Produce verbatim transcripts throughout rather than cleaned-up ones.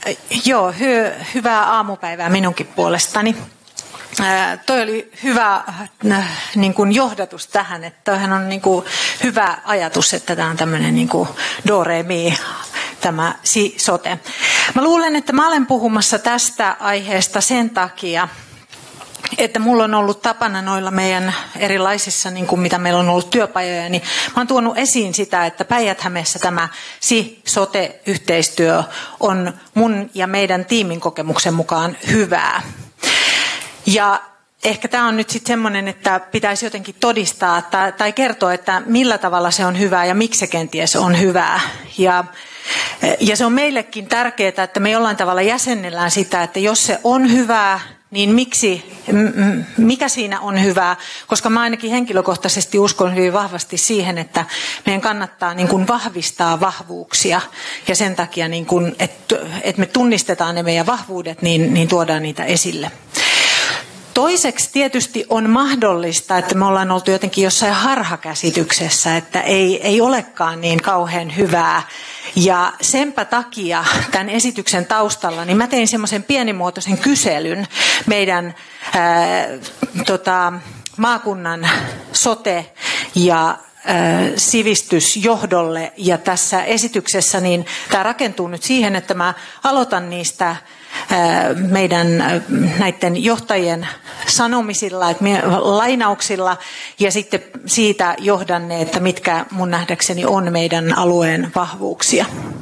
Joo, hy, hyvää aamupäivää minunkin puolestani. Ää, toi oli hyvä äh, niin kuin johdatus tähän, että toihan on niin kuin hyvä ajatus, että tämä on tämmöinen niin kuin do re mi, tämä si-sote. Mä luulen, että mä olen puhumassa tästä aiheesta sen takia, että mulla on ollut tapana noilla meidän erilaisissa, niin kuin mitä meillä on ollut työpajoja, niin mä oon tuonut esiin sitä, että Päijät-Hämeessä tämä si-sote-yhteistyö on mun ja meidän tiimin kokemuksen mukaan hyvää. Ja ehkä tämä on nyt sitten semmoinen, että pitäisi jotenkin todistaa tai, tai kertoa, että millä tavalla se on hyvää ja miksi se kenties on hyvää. Ja, ja se on meillekin tärkeää, että me jollain tavalla jäsennellään sitä, että jos se on hyvää, niin miksi, mikä siinä on hyvää, koska mä ainakin henkilökohtaisesti uskon hyvin vahvasti siihen, että meidän kannattaa niin kuin vahvistaa vahvuuksia ja sen takia, niin kuin, että, että me tunnistetaan ne meidän vahvuudet, niin, niin tuodaan niitä esille. Toiseksi tietysti on mahdollista, että me ollaan oltu jotenkin jossain harhakäsityksessä, että ei, ei olekaan niin kauhean hyvää. Ja senpä takia tämän esityksen taustalla, niin mä tein semmoisen pienimuotoisen kyselyn meidän ää, tota, maakunnan sote- ja sivistysjohdolle. Ja tässä esityksessä niin tämä rakentuu nyt siihen, että mä aloitan niistä meidän näiden johtajien sanomisilla, että lainauksilla ja sitten siitä johdanne, että mitkä mun nähdäkseni on meidän alueen vahvuuksia.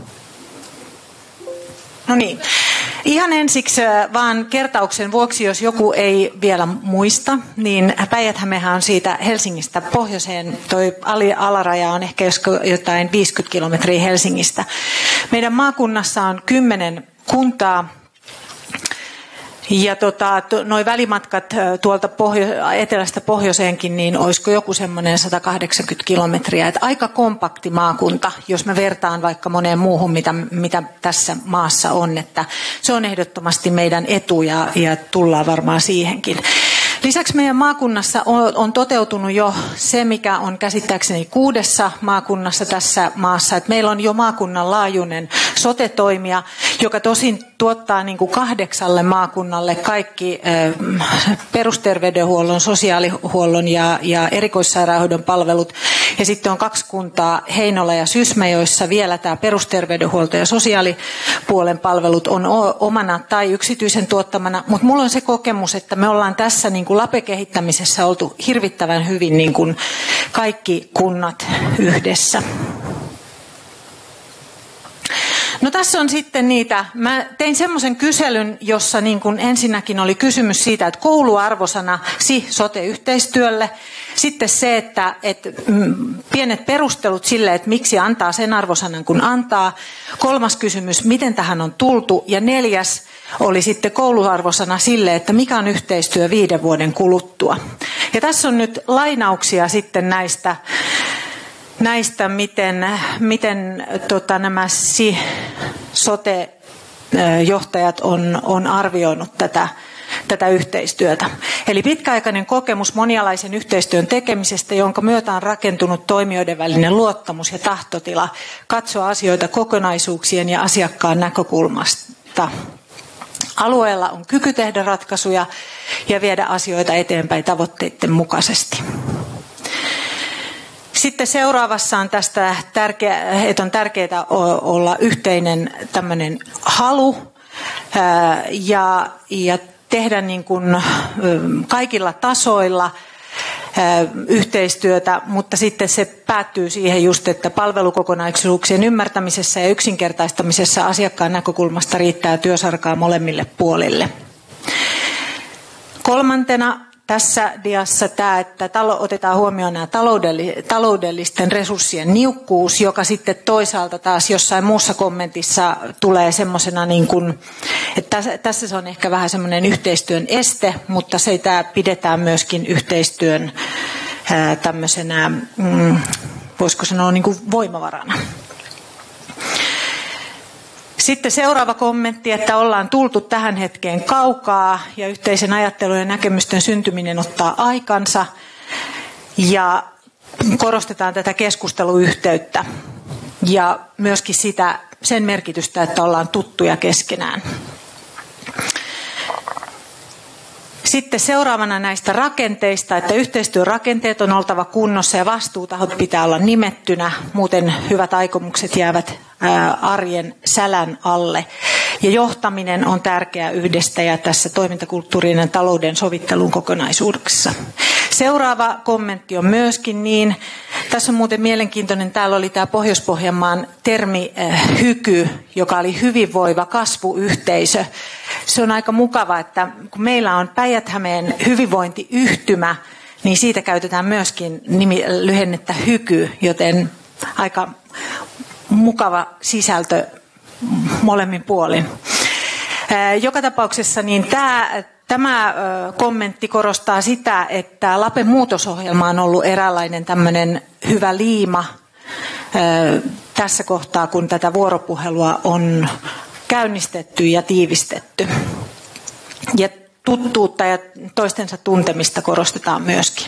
No niin. Ihan ensiksi vaan kertauksen vuoksi, jos joku ei vielä muista, niin Päijät-Hämehän on siitä Helsingistä pohjoiseen. Toi alaraja on ehkä jotain viisikymmentä kilometriä Helsingistä. Meidän maakunnassa on kymmenen kuntaa. Ja tota, noi välimatkat tuolta pohjo- etelästä pohjoiseenkin, niin olisiko joku semmoinen sata kahdeksankymmentä kilometriä. Et aika kompakti maakunta, jos mä vertaan vaikka moneen muuhun, mitä, mitä tässä maassa on. Että se on ehdottomasti meidän etu ja, ja tullaan varmaan siihenkin. Lisäksi meidän maakunnassa on, on toteutunut jo se, mikä on käsittääkseni kuudessa maakunnassa tässä maassa. Et meillä on jo maakunnan laajuinen sote-toimija, joka tosin tuottaa niin kuin kahdeksalle maakunnalle kaikki äh, perusterveydenhuollon, sosiaalihuollon ja, ja erikoissairaanhoidon palvelut. Ja sitten on kaksi kuntaa, Heinola ja Sysmä, joissa vielä tämä perusterveydenhuolto ja sosiaalipuolen palvelut on omana tai yksityisen tuottamana. Mutta mulla on se kokemus, että me ollaan tässä niin kuin LAPE-kehittämisessä oltu hirvittävän hyvin niin kuin kaikki kunnat yhdessä. No tässä on sitten niitä, mä tein semmoisen kyselyn, jossa niin kuin ensinnäkin oli kysymys siitä, että kouluarvosana si-sote-yhteistyölle. Sitten se, että, että pienet perustelut sille, että miksi antaa sen arvosanan kun antaa. Kolmas kysymys, miten tähän on tultu. Ja neljäs oli sitten kouluarvosana sille, että mikä on yhteistyö viiden vuoden kuluttua. Ja tässä on nyt lainauksia sitten näistä. Näistä, miten, miten tota, nämä sote-johtajat on, on arvioinut tätä, tätä yhteistyötä. Eli pitkäaikainen kokemus monialaisen yhteistyön tekemisestä, jonka myötä on rakentunut toimijoiden välinen luottamus ja tahtotila katsoa asioita kokonaisuuksien ja asiakkaan näkökulmasta. Alueella on kyky tehdä ratkaisuja ja viedä asioita eteenpäin tavoitteiden mukaisesti. Sitten seuraavassa on tästä, tärkeä, että on tärkeää olla yhteinen tämmöinen halu ja, ja tehdä niin kuin kaikilla tasoilla yhteistyötä, mutta sitten se päättyy siihen just, että palvelukokonaisuuksien ymmärtämisessä ja yksinkertaistamisessa asiakkaan näkökulmasta riittää työsarkaa molemmille puolille. Kolmantena tässä diassa tämä, että otetaan huomioon nämä taloudellisten resurssien niukkuus, joka sitten toisaalta taas jossain muussa kommentissa tulee semmoisena, niin kuin, että tässä se on ehkä vähän semmoinen yhteistyön este, mutta sitä pidetään myöskin yhteistyön tämmöisenä, voisiko sanoa niin kuin voimavarana. Sitten seuraava kommentti, että ollaan tultu tähän hetkeen kaukaa ja yhteisen ajattelun ja näkemysten syntyminen ottaa aikansa ja korostetaan tätä keskusteluyhteyttä. ja myöskin sitä, sen merkitystä, että ollaan tuttuja keskenään. Sitten seuraavana näistä rakenteista, että yhteistyörakenteet on oltava kunnossa ja vastuutahot pitää olla nimettynä, muuten hyvät aikomukset jäävät arjen sälän alle. Ja johtaminen on tärkeä yhdistäjä tässä toimintakulttuurin ja talouden sovittelun kokonaisuudessa. Seuraava kommentti on myöskin niin, tässä on muuten mielenkiintoinen, täällä oli tämä Pohjois-Pohjanmaan termi äh, hyky, joka oli hyvinvoiva kasvuyhteisö. Se on aika mukava, että kun meillä on Päijät-Hämeen hyvinvointiyhtymä, niin siitä käytetään myöskin nimi, lyhennettä hyky, joten aika mukava sisältö molemmin puolin. Äh, joka tapauksessa niin tämä... Tämä kommentti korostaa sitä, että Lapen muutosohjelma on ollut eräänlainen tämmöinen hyvä liima tässä kohtaa, kun tätä vuoropuhelua on käynnistetty ja tiivistetty. Ja tuttuutta ja toistensa tuntemista korostetaan myöskin.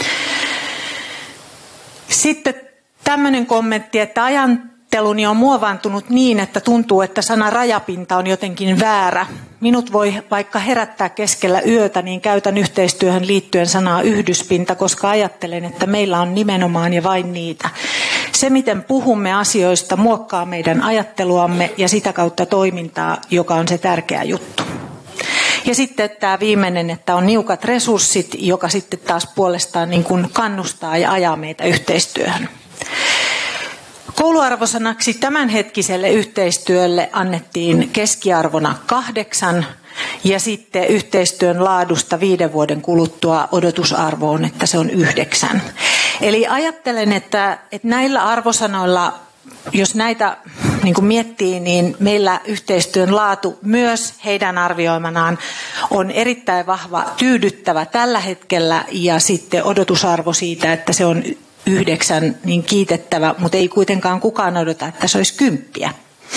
Sitten tämmöinen kommentti, että ajatteluni on muovaantunut niin, että tuntuu, että sana rajapinta on jotenkin väärä. Minut voi vaikka herättää keskellä yötä, niin käytän yhteistyöhön liittyen sanaa yhdyspinta, koska ajattelen, että meillä on nimenomaan ja vain niitä. Se, miten puhumme asioista, muokkaa meidän ajatteluamme ja sitä kautta toimintaa, joka on se tärkeä juttu. Ja sitten tämä viimeinen, että on niukat resurssit, joka sitten taas puolestaan niin kuin kannustaa ja ajaa meitä yhteistyöhön. Kouluarvosanaksi tämänhetkiselle yhteistyölle annettiin keskiarvona kahdeksan ja sitten yhteistyön laadusta viiden vuoden kuluttua odotusarvo on, että se on yhdeksän. Eli ajattelen, että, että näillä arvosanoilla, jos näitä niin kuin miettii, niin meillä yhteistyön laatu myös heidän arvioimanaan on erittäin vahva, tyydyttävä tällä hetkellä ja sitten odotusarvo siitä, että se on yhdeksän, niin kiitettävä, mutta ei kuitenkaan kukaan odota, että se olisi kymppiä.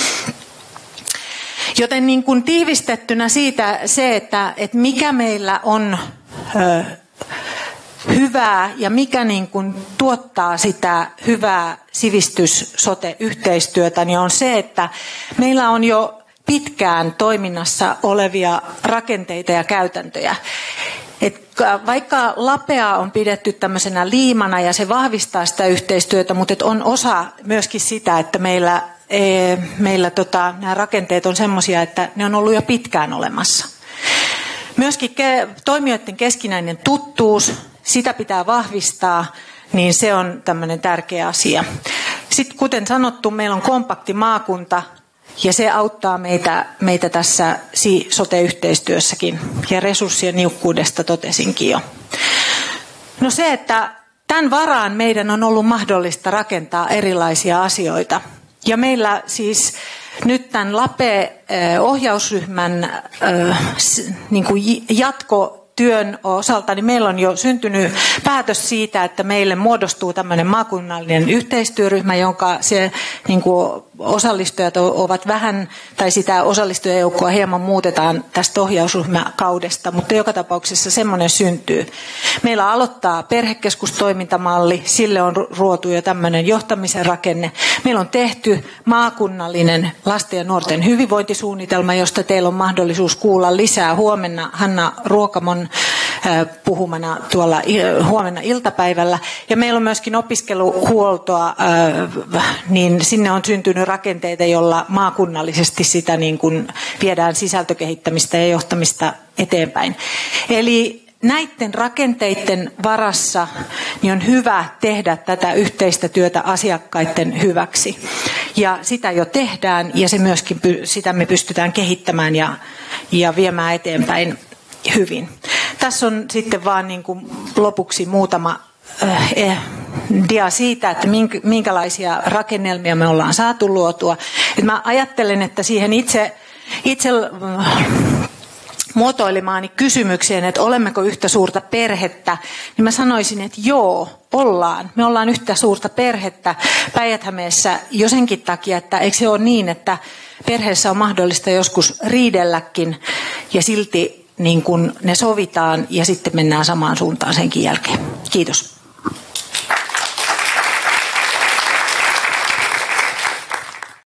Joten niin kuin tiivistettynä siitä se, että, että mikä meillä on ö, hyvää ja mikä niin kuin tuottaa sitä hyvää sivistys-sote-yhteistyötä, niin on se, että meillä on jo pitkään toiminnassa olevia rakenteita ja käytäntöjä. Et vaikka Lapea on pidetty tämmöisenä liimana ja se vahvistaa sitä yhteistyötä, mutta et on osa myöskin sitä, että meillä, e, meillä tota, nämä rakenteet on semmoisia, että ne on ollut jo pitkään olemassa. Myöskin ke, toimijoiden keskinäinen tuttuus, sitä pitää vahvistaa, niin se on tämmöinen tärkeä asia. Sitten kuten sanottu, meillä on kompakti maakunta, ja se auttaa meitä, meitä tässä sote-yhteistyössäkin, ja resurssien niukkuudesta totesinkin jo. No se, että tämän varaan meidän on ollut mahdollista rakentaa erilaisia asioita. Ja meillä siis nyt tämän Lape-ohjausryhmän niin kuin jatkotyön osalta, niin meillä on jo syntynyt päätös siitä, että meille muodostuu tämmöinen maakunnallinen yhteistyöryhmä, jonka se niin kuin osallistujat ovat vähän, tai sitä osallistujajoukkoa hieman muutetaan tästä ohjausryhmäkaudesta, mutta joka tapauksessa semmoinen syntyy. Meillä aloittaa perhekeskustoimintamalli, sille on ruotu jo tämmöinen johtamisen rakenne. Meillä on tehty maakunnallinen lasten ja nuorten hyvinvointisuunnitelma, josta teillä on mahdollisuus kuulla lisää huomenna Hanna Ruokamon puhumana tuolla huomenna iltapäivällä. Ja meillä on myöskin opiskeluhuoltoa, niin sinne on syntynyt rakenteita, jolla maakunnallisesti sitä niin kuin viedään sisältökehittämistä ja johtamista eteenpäin. Eli näiden rakenteiden varassa niin on hyvä tehdä tätä yhteistä työtä asiakkaiden hyväksi. Ja sitä jo tehdään ja se myöskin, sitä me pystytään kehittämään ja, ja viemään eteenpäin hyvin. Tässä on sitten vaan niin kuin lopuksi muutama äh, dia siitä, että minkälaisia rakennelmia me ollaan saatu luotua. Et mä ajattelen, että siihen itse, itse äh, muotoilemaani kysymykseen, että olemmeko yhtä suurta perhettä, niin mä sanoisin, että joo, ollaan. Me ollaan yhtä suurta perhettä Päijät-Hämeessä jo senkin takia, että eikö se ole niin, että perheessä on mahdollista joskus riidelläkin ja silti niin kun ne sovitaan ja sitten mennään samaan suuntaan senkin jälkeen. Kiitos.